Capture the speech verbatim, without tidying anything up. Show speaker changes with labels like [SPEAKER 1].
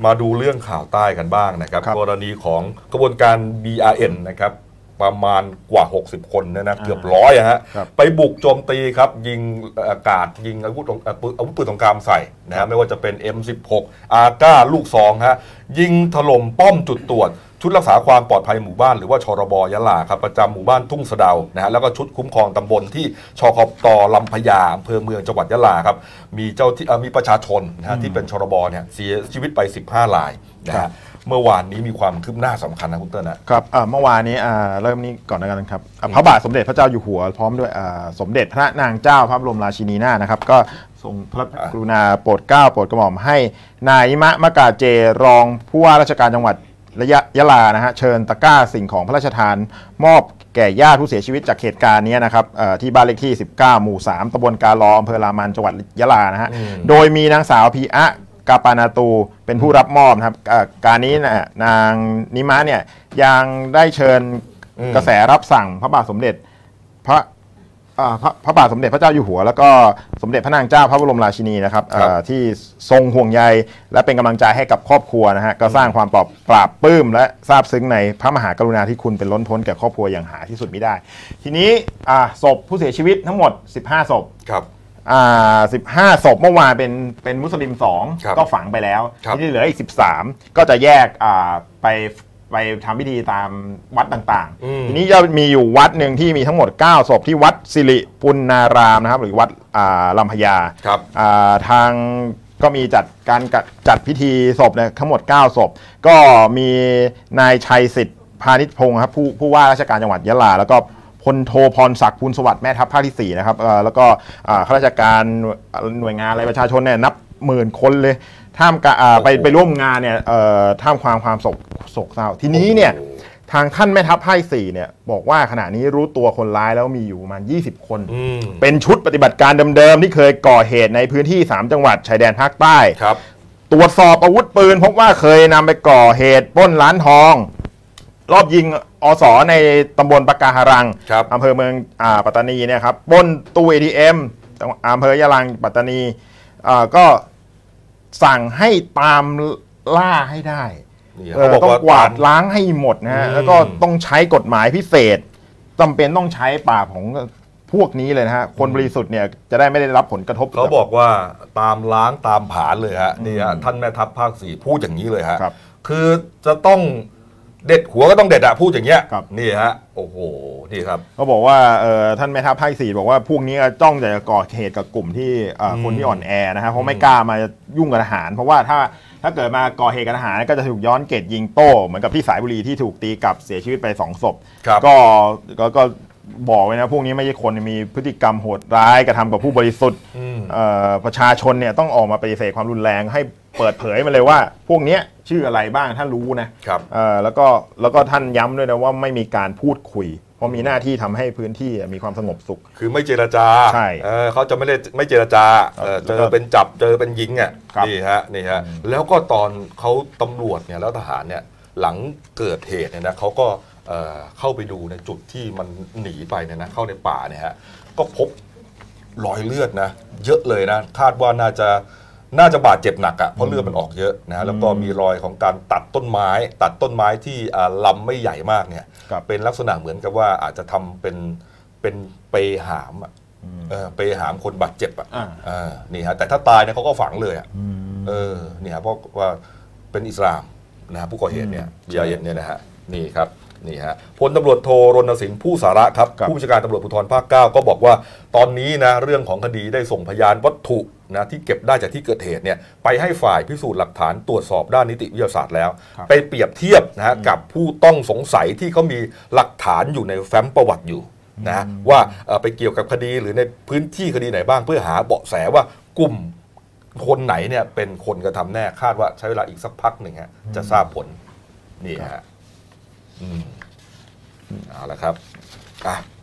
[SPEAKER 1] มาดูเรื่องข่าวใต้กันบ้างนะครับกรณีของกระบวนการ บี อาร์ เอ็น นะครับประมาณกว่าหกสิบคนนะนะเกือบร้อยฮะไปบุกโจมตีครับยิงอากาศยิงอาวุธอาวุธปืนสงครามใส่นะฮะไม่ว่าจะเป็น เอ็ม สิบหก อาร์ ก้า ลูกซองฮะยิงถล่มป้อมจุดตรวจชุดรักษาความปลอดภัยหมู่บ้านหรือว่าชรบยะลาครับประจำหมู่บ้านทุ่งสะเดานะฮะแล้วก็ชุดคุ้มครองตำบลที่ชคตลำพญาอำเภอเมืองจังหวัดยะลาครับมีเจ้าที่มีประชาชนนะฮะที่เป็นชรบเนี่ยเสียชีวิตไปสิบห้ารายนะฮะเมื่อวานนี้มีความคืบหน้าสำคัญนะคุณเต้นนะครับ
[SPEAKER 2] เมื่อวานนี้เริ่มนี้ก่อนแล้วกันครับพระบาทสมเด็จพระเจ้าอยู่หัวพร้อมด้วยสมเด็จพระนางเจ้าพระบรมราชินีนาถนะครับก็ทรงพระกรุณาโปรดเกล้าโปรดกระหม่อมให้นายมะมะกาเจรองผู้ว่าราชการจังหวัดยะลานะฮะเชิญตะกร้าสิ่งของพระราชทานมอบแก่ญาติผู้เสียชีวิตจากเหตุการณ์นี้นะครับที่บ้านเลขที่สิบเก้าหมู่สามตำบลกาลออำเภอรามันจังหวัดยะลานะฮะโดยมีนางสาวพีอะกาปานาตูเป็นผู้รับมอบนะครับการนี้นะนางนิมะเนี่ยยังได้เชิญกระแสรับสั่งพระบาทสมเด็จพระพระบาทสมเด็จพระเจ้าอยู่หัวแล้วก็สมเด็จพระนางเจ้าพระบรมราชินีนะครับที่ทรงห่วงใยและเป็นกำลังใจให้กับครอบครัวนะฮะก็สร้างความปลอบปราบปลื้มและซาบซึ้งในพระมหากรุณาธิคุณเป็นล้นพ้นแก่ครอบครัวอย่างหาที่สุดมิได้ทีนี้ศพผู้เสียชีวิตทั้งหมดสิบห้าศพ
[SPEAKER 1] ครับ
[SPEAKER 2] สิบห้าศพเมื่อวานเป็นเป็นมุสลิมสองก็ฝังไปแล้วทีนี้เหลืออีกสิบสามก็จะแยกไปไปทำพิธีตามวัดต่างๆทีนี้จะมีอยู่วัดหนึ่งที่มีทั้งหมดเก้าศพที่วัดสิริปุณณารามนะครับหรือวัดลำพญาทางก็มีจัดการจัดพิธีศพเนี่ยทั้งหมดเก้าศพก็มีนายชัยสิทธิ์พาณิชพงศ์ครับผู้ผู้ว่าราชการจังหวัดยะลาแล้วก็พลโทพรศักดิ์ภูลสวัสดิ์แม่ทัพภาคที่สี่นะครับแล้วก็ข้าราชการหน่วยงานอะไรประชาชนเนี่ยนับหมื่นคนเลยท่ามกาไปไปร่วมงานเนี่ยท่ามความความโศกโศกเศร้าทีนี้เนี่ยทางท่านแม่ทัพภาคที่สี่เนี่ยบอกว่าขณะนี้รู้ตัวคนร้ายแล้วมีอยู่ประมาณยี่สิบคนเป็นชุดปฏิบัติการเดิมๆที่เคยก่อเหตุในพื้นที่สามจังหวัดชายแดนภาคใต้ตรวจสอบอาวุธปืนพบว่าเคยนำไปก่อเหตุปล้นร้านทองรอบยิงอสในตำบลปากาหารังอำเภอเมืองปัตตานีเนี่ยครับปล้นตู้ เอ ที เอ็ม อำเภอยะลังปัตตานีก็สั่งให้ตามล่าให้ได้ต้องกวาดล้างให้หมดนะฮะแล้วก็ต้องใช้กฎหมายพิเศษจำเป็นต้องใช้ปราบของพวกนี้เลยนะฮะคนบริสุทธิ์เนี่ยจะได้ไม่ได้รับผลกระทบ
[SPEAKER 1] เขาบอกว่าตามล้างตามผลาญเลยฮะนี่ฮะท่านแม่ทัพภาคสี่พูดอย่างนี้เลยฮะคือจะต้องเด็ดหัวก็ต้องเด็ดอะพูดอย่างเงี้ยนี่ฮะโอ้โหนี่ครับ
[SPEAKER 2] เขาบอกว่าท่านแม่ทัพภาคสี่บอกว่าพวกนี้จ้องจะก่อเหตุกับกลุ่มที่คนที่อ่อนแอนะครับเพราะไม่กล้ามายุ่งกับทหารเพราะว่าถ้าถ้าเกิดมาก่อเหตุกับทหารก็จะถูกย้อนเกตยิงโต้เหมือนกับที่สายบุรีที่ถูกตีกลับเสียชีวิตไปสองศพก็ก็บอกไว้นะพวกนี้ไม่ใช่คนมีพฤติกรรมโหดร้ายกระทำกับผู้บริสุทธิ์ประชาชนเนี่ยต้องออกมาปฏิเสธความรุนแรงให้เปิดเผยมาเลยว่าพวกนี้ชื่ออะไรบ้างถ้ารู้นะครับแล้วก็แล้วก็ท่านย้ำด้วยนะว่าไม่มีการพูดคุยเพราะมีหน้าที่ทำให้พื้นที่มีความสงบสุข
[SPEAKER 1] คือไม่เจรจา
[SPEAKER 2] ใช่
[SPEAKER 1] เขาจะไม่ได้ไม่เจรจาเจอเป็นจับเจอเป็นยิงอ่ะนี่ฮะนี่ฮะแล้วก็ตอนเขาตำรวจเนี่ยแล้วทหารเนี่ยหลังเกิดเหตุเนี่ยนะเขาก็เข้าไปดูในจุดที่มันหนีไปเนี่ยนะเข้าในป่าเนี่ยฮะก็พบรอยเลือดนะเยอะเลยนะคาดว่าน่าจะน่าจะบาดเจ็บหนักอ่ะเพราะเลือดมันออกเยอะนะแล้วก็มีรอยของการตัดต้นไม้ตัดต้นไม้ที่ลำไม่ใหญ่มากเนี่ยเป็นลักษณะเหมือนกับว่าอาจจะทำเป็นเป็นเปหามอ่ะเปหามคนบาดเจ็บอ่ะนี่ฮะแต่ถ้าตายเนี่ยเขาก็ฝังเลยอ่ะเออนี่ฮะเพราะว่าเป็นอิสลามนะฮะผู้ก่อเหตุเนี่ยยาเย็นเนี่ยนะฮะนี่ครับนี่ฮะพลตำรวจโทรณสิงห์ผู้สาระครับผู้บัญชาการตำรวจภูธรภาคเก้าก็บอกว่าตอนนี้นะเรื่องของคดีได้ส่งพยานวัตถุนะที่เก็บได้จากที่เกิดเหตุเนี่ยไปให้ฝ่ายพิสูจน์หลักฐานตรวจสอบด้านนิติวิทยาศาสตร์แล้วไปเปรียบเทียบนะฮะกับผู้ต้องสงสัยที่เขามีหลักฐานอยู่ในแฟ้มประวัติอยู่นะว่าไปเกี่ยวกับคดีหรือในพื้นที่คดีไหนบ้างเพื่อหาเบาะแสว่ากลุ่มคนไหนเนี่ยเป็นคนกระทำแน่คาดว่าใช้เวลาอีกสักพักหนึ่งฮะจะทราบผลนี่ฮะอืมเอาละครับอ่ะ